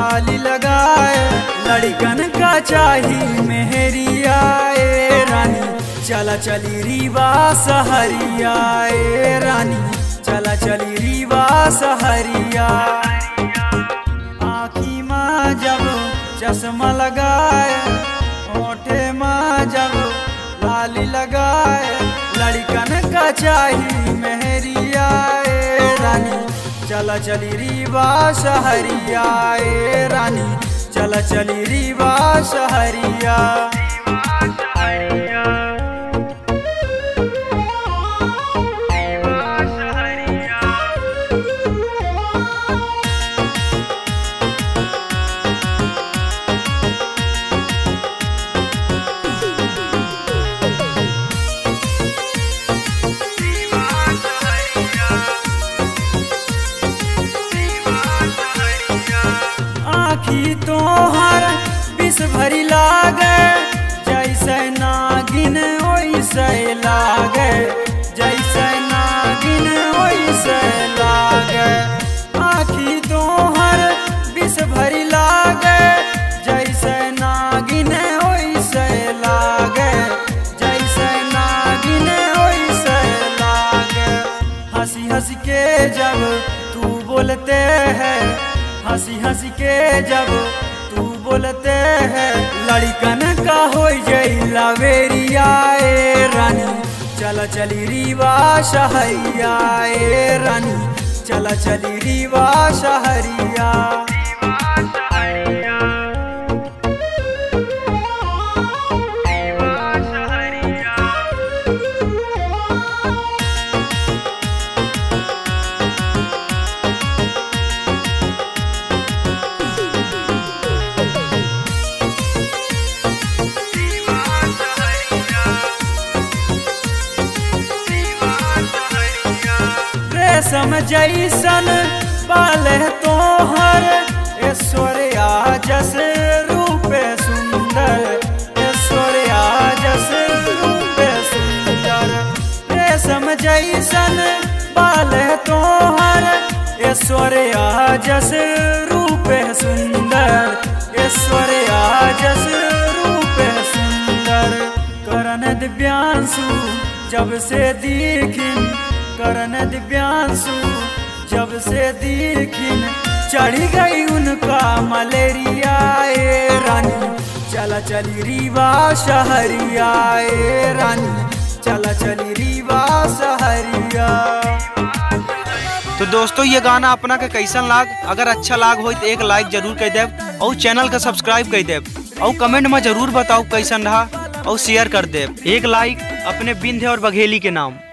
लाली लगाए, लड़कन का चाही मेहरिया ए रानी, चला चली रीवा सहरिया ए रानी, चला चली रीवा सहरिया। आँखी माँ जब चश्मा लगाए, होठे माँ जब लाली लगाए, लड़कन का चाही मेहरिया ए रानी, चला चली रीवा सहरिया ए रानी, चला चली रीवा सहरिया। आँखी तोहर विष भरी लागे, जैसे नागिन ओइसे लागे, जैसे नागिन ओइसे लागे। आँखी तोहर विष भरी लागे, जैसे नागिन ओइसे लागे, जैसे नागिन ओइसे लागे। हंसी हंसी के जब तू बोलते है, हंसी हंसी के जब तू बोलते हैं, लड़कन का हो जाई लावेरिया ए रानी, चला चली रीवा सहरिया ए रानी, चला चली रीवा सहरिया। रेशम जैसन बाल तोहर, ऐश्वर्या जस रूप सुंदर, ऐश्वर्या जस रूप सुंदर। रेशम जैसन बाल तोहर, ऐश्वर्या जस रूप सुंदर, ऐश्वर्या जस रूप सुंदर। करण दिव्यांशु जब से दिखिन, करण दिव्यांशु जब से दिखिन, चढ़ी गई उनका मलेरिया ए रानी, चला चली रीवा सहरिया ए रानी, चला चली रीवा सहरिया। तो दोस्तों ये गाना अपना के कैसन लाग, अगर अच्छा लाग हो तो एक लाइक जरूर कर देव, और चैनल का सब्सक्राइब कर देव, और कमेंट में जरूर बताओ कैसन रहा, और शेयर कर देव। एक लाइक अपने बिंध्य और बघेली के नाम।